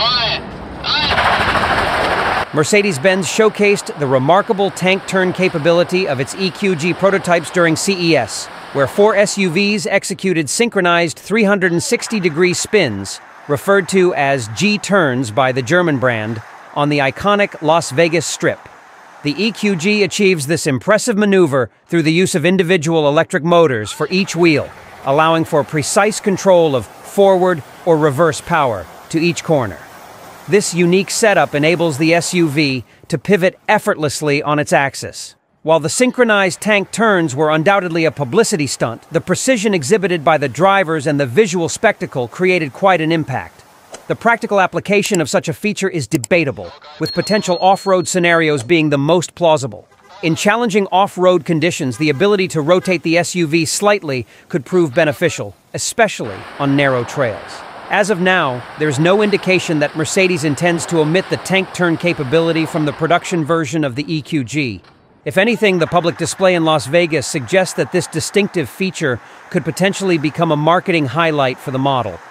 Mercedes-Benz showcased the remarkable tank turn capability of its EQG prototypes during CES, where 4 SUVs executed synchronized 360-degree spins, referred to as G-turns by the German brand, on the iconic Las Vegas Strip. The EQG achieves this impressive maneuver through the use of individual electric motors for each wheel, allowing for precise control of forward or reverse power to each corner. This unique setup enables the SUV to pivot effortlessly on its axis. While the synchronized tank turns were undoubtedly a publicity stunt, the precision exhibited by the drivers and the visual spectacle created quite an impact. The practical application of such a feature is debatable, with potential off-road scenarios being the most plausible. In challenging off-road conditions, the ability to rotate the SUV slightly could prove beneficial, especially on narrow trails. As of now, there's no indication that Mercedes intends to omit the tank turn capability from the production version of the EQG. If anything, the public display in Las Vegas suggests that this distinctive feature could potentially become a marketing highlight for the model.